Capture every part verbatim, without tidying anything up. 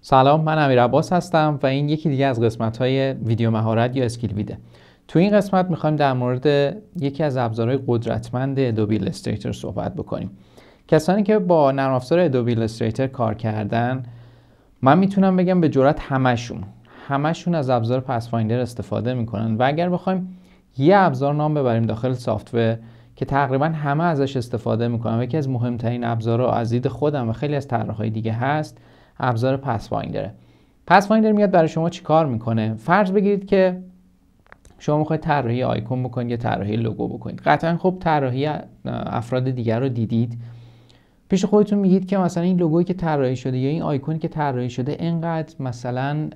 سلام، من امیر عباس هستم و این یکی دیگه از قسمت‌های ویدیو مهارت یا اسکیل ویده. تو این قسمت می‌خوایم در مورد یکی از ابزارهای قدرتمند ادوبی ایلاستریتور صحبت بکنیم. کسانی که با نرم افزار ادوبی ایلاستریتور کار کردن، من میتونم بگم به جرات همشون همشون از ابزار پس‌فایندر استفاده میکنن و اگر بخوایم یه ابزار نام ببریم داخل سافت‌ور که تقریبا همه ازش استفاده میکنن و یکی از مهمترین ابزارها از دید خودم و خیلی از طراحهای دیگه هست، ابزار پس‌فایندره. پس‌فایندر میاد برای شما چی کار میکنه؟ فرض بگیرید که شما میخواید طراحی آیکون بکنید یا طراحی لوگو بکنید. قطعا خب طراحی افراد دیگر رو دیدید، پیش خودتون میگید که مثلا این لوگویی که طراحی شده یا این آیکونی که طراحی شده اینقدر مثلا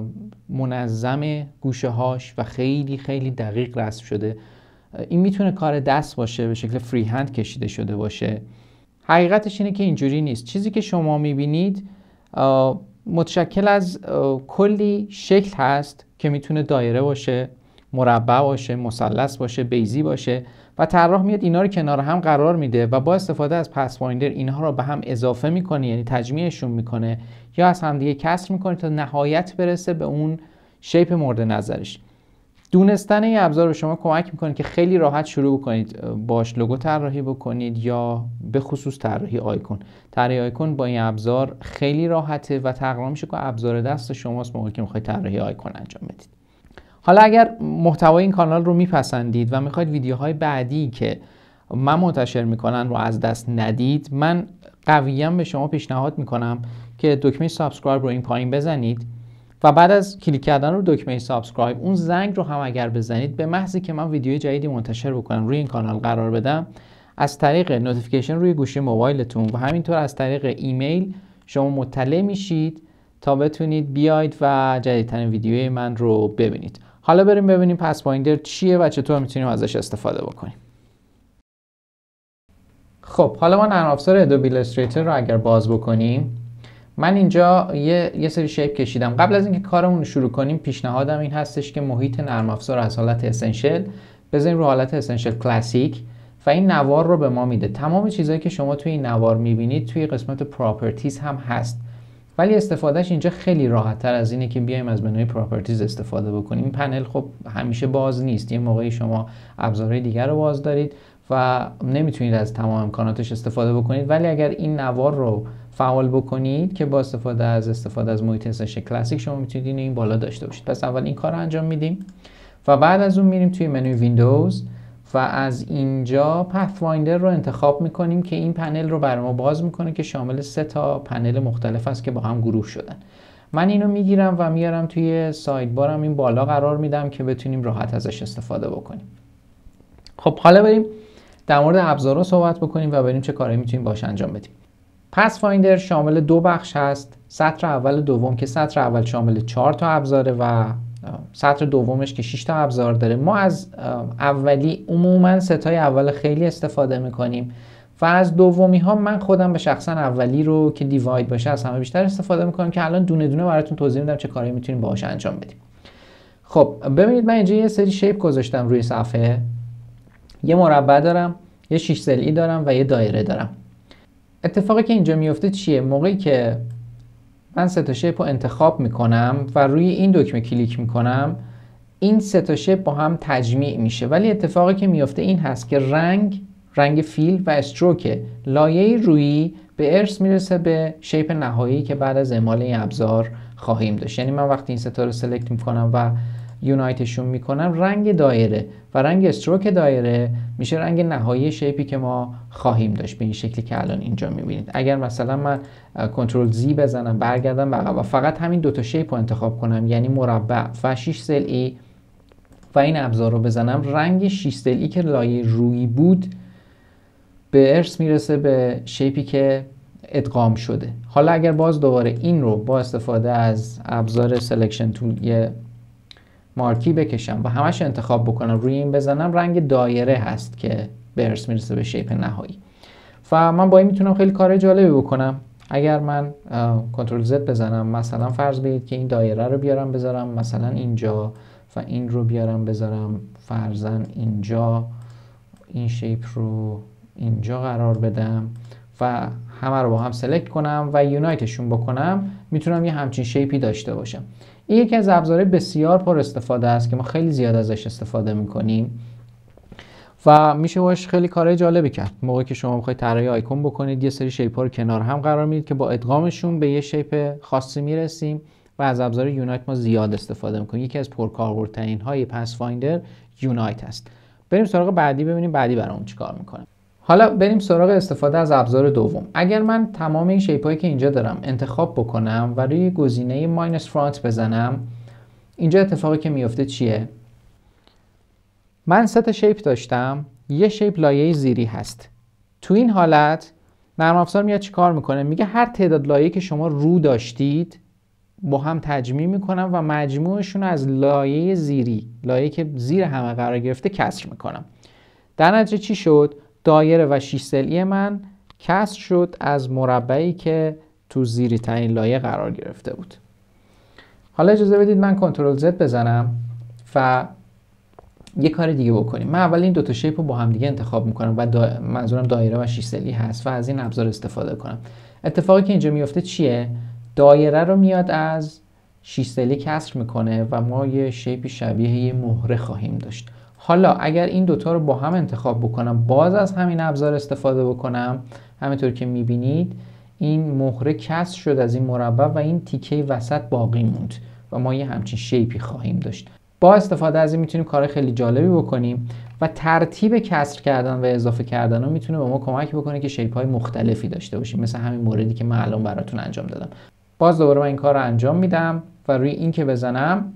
منظم گوشه هاش و خیلی خیلی دقیق رسم شده، این میتونه کار دست باشه، به شکل فری هند کشیده شده باشه. حقیقتش اینه که اینجوری نیست. چیزی که شما میبینید متشکل از کلی شکل هست که میتونه دایره باشه، مربع باشه، مثلث باشه، بیضی باشه و طراح میاد اینا رو کنار هم قرار میده و با استفاده از پس‌فایندر اینها رو به هم اضافه میکنه، یعنی تجمیعشون میکنه یا از هم دیگه کسر میکنه تا نهایت برسه به اون شیپ مورد نظرش. دونستن این ابزار به شما کمک میکنه که خیلی راحت شروع بکنید باش لوگو طراحی بکنید یا به خصوص طراحی آیکون. طراحی آیکون با این ابزار خیلی راحته و تقریبا میشه که ابزار دست شماست موقعی که میخواید طراحی آیکون انجام بدید. حالا اگر محتوای این کانال رو میپسندید و میخواید ویدیوهای بعدی که من منتشر میکنن رو از دست ندید، من قویاً به شما پیشنهاد میکنم که دکمه سابسکرایب رو این پایین بزنید و بعد از کلیک کردن رو دکمه سابسکرایب اون زنگ رو هم اگر بزنید، به محضی که من ویدیوی جدیدی منتشر بکنم روی این کانال قرار بدم، از طریق نوتیفیکیشن روی گوشی موبایلتون و همینطور از طریق ایمیل شما مطلع میشید تا بتونید بیاید و جدیدترین ویدیوی من رو ببینید. حالا بریم ببینیم پس‌فایندر چیه و چطور میتونیم ازش استفاده بکنیم. خب حالا ما نرم افزار ادوبی ایلاستریتور رو اگر باز بکنیم، من اینجا یه یه سری شیپ کشیدم. قبل از اینکه کارمون رو شروع کنیم پیشنهادم این هستش که محیط نرم افزار از حالت اسنشل بذاریم رو حالت اسنشل کلاسیک و این نوار رو به ما میده. تمام چیزایی که شما توی این نوار میبینید توی قسمت پراپرتیز هم هست، ولی استفادهش اینجا خیلی راحت تر از اینه که بیایم از منوی پراپرتیز استفاده بکنیم. این پنل خب همیشه باز نیست، یه موقعی شما ابزارهای دیگر رو باز دارید و نمیتونید از تمام امکاناتش استفاده بکنید، ولی اگر این نوار رو فعال بکنید که با استفاده از استفاده از محیط اسنشل کلاسیک شما میتونید این, این بالا داشته باشید. پس اول این کار رو انجام میدیم و بعد از اون میریم توی منوی ویندوز و از اینجا پثفایندر رو انتخاب میکنیم که این پنل رو برای ما باز میکنه که شامل سه تا پنل مختلف است که با هم گروه شدن. من اینو میگیرم و میارم توی سایدبارم این بالا قرار میدم که بتونیم راحت ازش استفاده بکنیم. خب حالا بریم در مورد ابزارها صحبت بکنیم و بریم چه کارهایی میتونیم باهاش انجام بدیم. پثفایندر شامل دو بخش هست، سطر اول و دوم که سطر اول شامل چهار تا ابزاره و سطر دومش که شش تا ابزار داره. ما از اولی عموما ستای اول خیلی استفاده میکنیم و از دومی ها من خودم به شخصا اولی رو که دیواید باشه از همه بیشتر استفاده میکنم که الان دونه دونه براتون توضیح میدم چه کاری میتونیم باهاش انجام بدیم. خب ببینید من اینجا یه سری شیپ گذاشتم روی صفحه، یه مربع دارم، یه شش ضلعی دارم و یه دایره دارم. اتفاقی که اینجا میفته چیه؟ موقعی که من سه تا شیپ رو انتخاب میکنم و روی این دکمه کلیک میکنم، این سه تا شیپ با هم تجمیع میشه، ولی اتفاقی که میفته این هست که رنگ رنگ فیل و استروک لایه رویی به ارث میرسه به شیپ نهایی که بعد از اعمال این ابزار خواهیم داشت. یعنی من وقتی این سه تا رو سلکت میکنم و یونایتشون میکنم، رنگ دایره و رنگ استروک دایره میشه رنگ نهایی شیپی که ما خواهیم داشت به این شکلی که الان اینجا میبینید. اگر مثلا من کنترل زی بزنم برگردم به عقب و فقط همین دوتا شیپ رو انتخاب کنم، یعنی مربع و شش ضلعی و این ابزار رو بزنم، رنگ شش ضلعی که لایه رویی بود به ارث میرسه به شیپی که ادغام شده. حالا اگر باز دوباره این رو با استفاده از ابزار سلکشن تول یه مارکی بکشم و همش انتخاب بکنم روی این بزنم، رنگ دایره هست که به ارث میرسه به شیپ نهایی و من با این میتونم خیلی کار جالبی بکنم. اگر من کنترل زد بزنم، مثلا فرض بگید که این دایره رو بیارم بذارم مثلا اینجا و این رو بیارم بذارم فرضاً اینجا، این شیپ رو اینجا قرار بدم و همه رو با هم سلکت کنم و یونایتشون بکنم، میتونم یه همچین شیپی داشته باشم. این یکی از ابزارهای بسیار پر استفاده است که ما خیلی زیاد ازش استفاده میکنیم و میشه باش خیلی کارهای جالبی کرد. موقعی که شما بخواید طراحی آیکون بکنید، یه سری شیپ‌ها رو کنار هم قرار میدید که با ادغامشون به یه شیپ خاصی میرسیم و از ابزار یونایت ما زیاد استفاده میکنیم. یکی از پرکاربردترین های پثفایندر یونایت است. بریم سراغ بعدی ببینیم بعدی برامون چیکار میکنه. حالا بریم سراغ استفاده از ابزار دوم. اگر من تمام این شیپ‌هایی که اینجا دارم انتخاب بکنم و روی گزینه ماینس فرانت بزنم، اینجا اتفاقی که میفته چیه؟ من سه تا شیپ داشتم، یه شیپ لایه زیری هست. تو این حالت نرم افزار میاد چیکار میکنه؟ میگه هر تعداد لایه که شما رو داشتید با هم تجمیع میکنم و مجموعشون از لایه زیری، لایه که زیر همه قرار گرفته، کسر میکنم. در نتیجه چی شد؟ دایره و شش ضلعی من کسر شد از مربعی که تو زیری ترین لایه قرار گرفته بود. حالا اجازه بدید من کنترل زد بزنم و یه کار دیگه بکنیم. من اول این دو تا شیپ رو با هم دیگه انتخاب میکنم و دا... منظورم دایره و شش ضلعی هست و از این ابزار استفاده کنم. اتفاقی که اینجا میفته چیه؟ دایره رو میاد از شش ضلعی کسر میکنه و ما یه شیپی شبیه یه مهره خواهیم داشت. حالا اگر این دوتا رو با هم انتخاب بکنم، باز از همین ابزار استفاده بکنم، همینطور که میبینید این مهره کسر شد از این مربع و این تیکه وسط باقی موند و ما یه همچین شیپی خواهیم داشت. با استفاده از این میتونیم کار خیلی جالبی بکنیم و ترتیب کسر کردن و اضافه کردن رو میتونه به ما کمک بکنه که شیپ های مختلفی داشته باشیم، مثل همین موردی که من الان براتون انجام دادم. باز دوباره من این کار رو انجام میدم و روی این که بزنم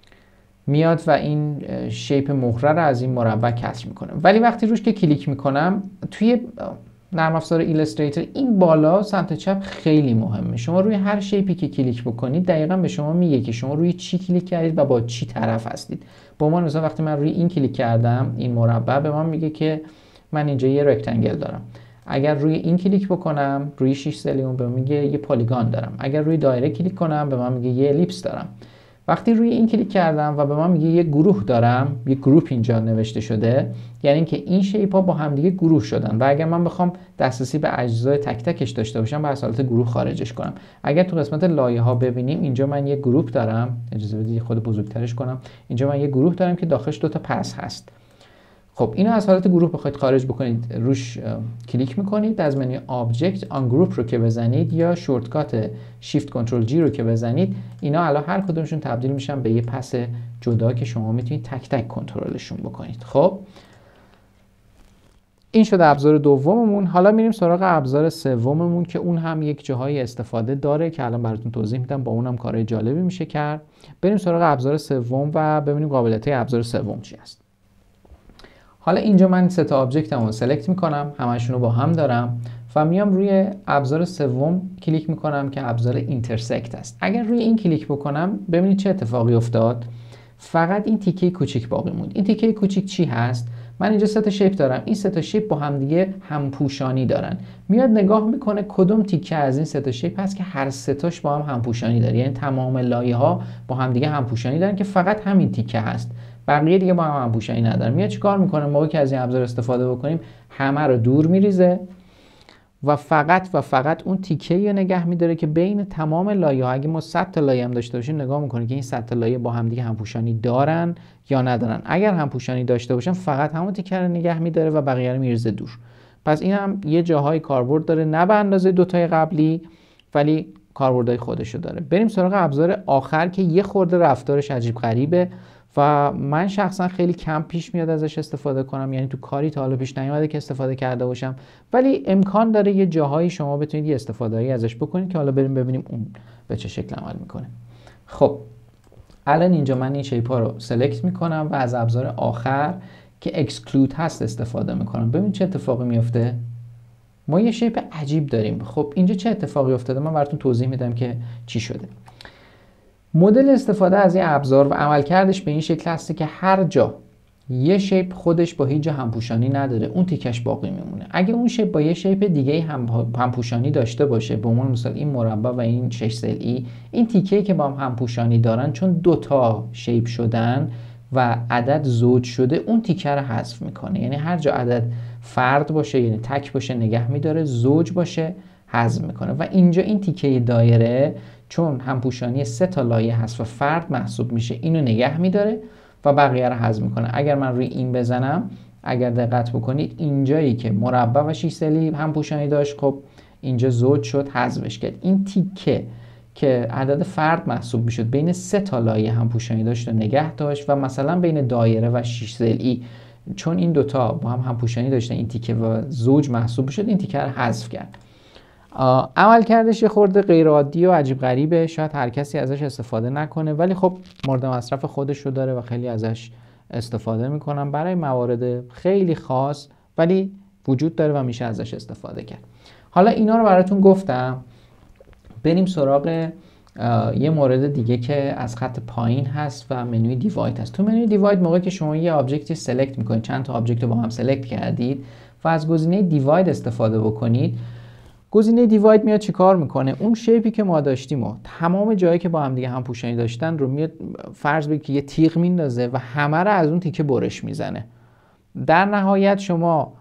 میاد و این شیپ مهره رو از این مربع کسر میکنه. ولی وقتی روش که کلیک میکنم توی نرم افزار ایلاستریتور، این بالا سمت چپ خیلی مهمه. شما روی هر شیپی که کلیک بکنید دقیقاً به شما میگه که شما روی چی کلیک کردید و با چی طرف هستید. با من مثلا وقتی من روی این کلیک کردم، این مربع، به من میگه که من اینجا یه رکتانگل دارم. اگر روی این کلیک بکنم، روی شش ضلعی اون به من میگه یه پلیگون دارم. اگر روی دایره کلیک کنم به من میگه یه الیپس دارم. وقتی روی این کلیک کردم و به من میگه یه گروه دارم، یه گروپ اینجا نوشته شده، یعنی اینکه این شیپ ها با هم دیگه گروه شدن و اگر من بخوام دسترسی به اجزای تک تکش داشته باشم، به حالت گروه خارجش کنم. اگر تو قسمت لایه ها ببینیم، اینجا من یه گروپ دارم، اجازه بدید خود بزرگترش کنم. اینجا من یه گروه دارم که داخلش دو تا پس هست. خب اینو از حالت گروه بخواید خارج بکنید، روش کلیک میکنید، از منوی آبجکت آن گروپ رو که بزنید یا شورتکات شیفت کنترل جی رو که بزنید، اینا الان هر کدومشون تبدیل میشن به یه پس جدا که شما میتونید تک تک کنترلشون بکنید. خب این شده ابزار دوممون. حالا میریم سراغ ابزار سوممون که اون هم یک جاهای استفاده داره که الان براتون توضیح میدم، با اونم کارهای جالبی میشه کرد. بریم سراغ ابزار سوم و ببینیم قابلیت‌های ابزار سوم چی هست. حالا اینجا من سه تا آبجکتم رو سلکت میکنم، همشون رو با هم دارم و میام روی ابزار سوم کلیک میکنم که ابزار اینترسکت است. اگر روی این کلیک بکنم ببینید چه اتفاقی افتاد. فقط این تیکه کوچیک باقی موند. این تیکه کوچیک چی هست؟ من اینجا سه تا شیپ دارم. این سه تا شیپ با هم دیگه همپوشانی دارن. میاد نگاه میکنه کدوم تیکه از این سه تا شیپ هست که هر سه تاش با هم همپوشانی داره، یعنی تمام لایه ها با هم دیگه همپوشانی دارن که فقط همین تیکه هست، بقیه دیگه با هم همپوشانی ندارن. میاد چیکار میکنه؟ موقعی که از این ابزار استفاده بکنیم همه رو دور میریزه و فقط و فقط اون تیکه رو نگه میداره که بین تمام لایه ها، اگه ما صد تا لایه هم داشته باشیم، نگاه میکنه که این صد تا لایه با هم دیگه همپوشانی دارن یا ندارن. اگر همپوشانی داشته باشن فقط همون تیکه رو نگه میداره و بقیه رو میریزه دور. پس این هم یه جاهای کاربرد داره، نه به اندازه دو تای قبلی، ولی کاربردهای خودشو داره. بریم سراغ ابزار آخر که یه خورده رفتارش عجیب غریبه و من شخصا خیلی کم پیش میاد ازش استفاده کنم، یعنی تو کاری تا حالا پیش نیومده که استفاده کرده باشم، ولی امکان داره یه جاهایی شما بتونید یه استفاده‌ای ازش بکنید که حالا بریم ببینیم اون به چه شکل عمل میکنه. خب الان اینجا من این شیپ ها رو سلکت میکنم و از ابزار آخر که اکسکلود هست استفاده میکنم. ببین چه اتفاقی میفته. ما یه شیپ عجیب داریم. خب اینجا چه اتفاقی افتاده؟ من براتون توضیح میدم که چی شده. مدل استفاده از این ابزار و عملکردش به این شکل هسته که هر جا یه شیپ خودش با هیچ جا همپوشانی نداره، اون تیکش باقی میمونه. اگه اون شیپ با یه شیپ دیگه هم همپوشانی داشته باشه، به عنوان مثال این مربع و این شش ضلعی، این تیکه‌ای که با هم همپوشانی دارن چون دوتا شیپ شدن و عدد زوج شده، اون تیکه رو حذف میکنه. یعنی هر جا عدد فرد باشه، یعنی تک باشه، نگه میداره، زوج باشه حذف میکنه و اینجا این تیکه دایره چون همپوشانی سه تا لایه هست و فرد محسوب میشه اینو نگه میداره و بقیه رو حذف میکنه. اگر من روی این بزنم، اگر دقت بکنید اینجایی که مربع و شش سلی همپوشانی داشت، خب اینجا زوج شد، حذفش کرد. این تیکه که عدد فرد محسوب میشد بین سه تا لایه همپوشانی داشت و نگه داشت و مثلا بین دایره و شش ضلعی چون این دوتا با هم همپوشانی داشتن این تیکه و زوج محسوب شد، این تیکه رو حذف کرد. عمل کردش یه خورده غیر عادی و عجیب غریبه، شاید هر کسی ازش استفاده نکنه ولی خب مورد مصرف خودش رو داره و خیلی ازش استفاده میکنم برای موارد خیلی خاص، ولی وجود داره و میشه ازش استفاده کرد. حالا اینا رو براتون گفتم، بریم سراغ یه مورد دیگه که از خط پایین هست و منوی دیواید هست. تو منوی دیواید موقعی که شما یه آبجکتی سلکت میکنید، چند تا آبجکت رو با هم سلکت کردید و از گزینه دیواید استفاده بکنید، گزینه دیواید میاد چیکار میکنه؟ اون شیپی که ما داشتیم و تمام جایی که با هم دیگه هم پوشانی داشتن رو میاد فرض بگید که یه تیغ میندازه و همه رو از اون تیکه برش میزنه. در نهایت شما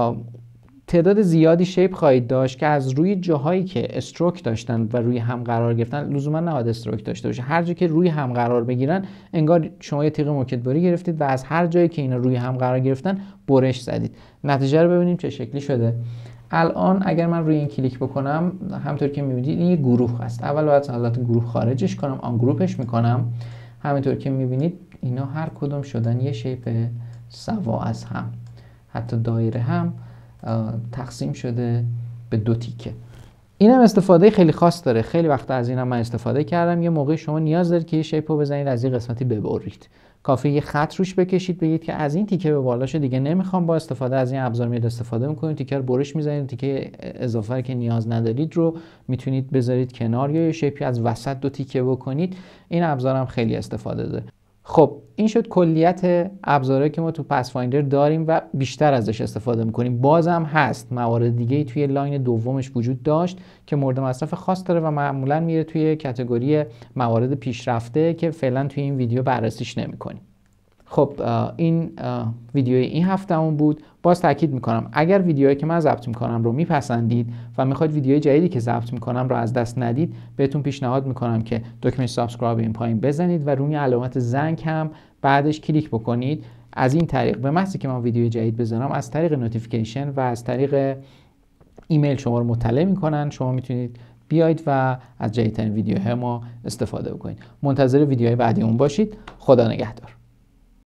تعداد زیادی شیپ خواهید داشت که از روی جاهایی که استروک داشتن و روی هم قرار گرفتن، لزوما نباید استروک داشته باشه، هر جایی که روی هم قرار بگیرن انگار شما یه تیغ موکتبری گرفتید و از هر جایی که اینا روی هم قرار گرفتن برش زدید. نتیجه رو ببینیم چه شکلی شده. الان اگر من روی این کلیک بکنم، همونطور که می‌بینید این یه گروه هست. اول باید حالت گروه خارجش کنم، آن گروپش میکنم. همونطور که می‌بینید اینا هر کدوم شدن یه شیپ سوا از هم، حتی دایره هم تقسیم شده به دو تیکه. این هم استفاده خیلی خاص داره. خیلی وقتا از اینم من استفاده کردم. یه موقعی شما نیاز دارید که یه شیپ رو بزنید از این قسمتی ببرید، کافیه یه خط روش بکشید، بگید که از این تیکه به بالاش دیگه نمیخوام، با استفاده از این ابزار میاد استفاده میکنید، تیکه رو برش میزنید، تیکه اضافه که نیاز ندارید رو میتونید بذارید کنار یا یه شیپی از وسط دو تیکه بکنید. این ابزار هم خیلی استفاده داره. خب این شد کلیت ابزارهایی که ما تو پس فایندر داریم و بیشتر ازش استفاده میکنیم. بازم هست موارد دیگه توی لاین دومش وجود داشت که مورد مصرف خاص داره و معمولا میره توی کاتگوری موارد پیشرفته که فعلا توی این ویدیو بررسیش نمیکنیم. خب این ویدیوی این هفتهمون بود. باز تاکید میکنم اگر ویدیوهایی که من ضبط میکنم رو میپسندید و میخواید ویدیوی جدیدی که ضبط میکنم رو از دست ندید، بهتون پیشنهاد میکنم که دکمه سابسکرایب این پایین بزنید و روی علامت زنگ هم بعدش کلیک بکنید. از این طریق به محضی که من ویدیو جدید بذارم از طریق نوتیفیکیشن و از طریق ایمیل شما رو مطلع میکنن، شما میتونید بیاید و از جدیدترین ویدیوهای ما استفاده بکنید. منتظر ویدیوهای بعدی اون باشید. خدا نگهدار.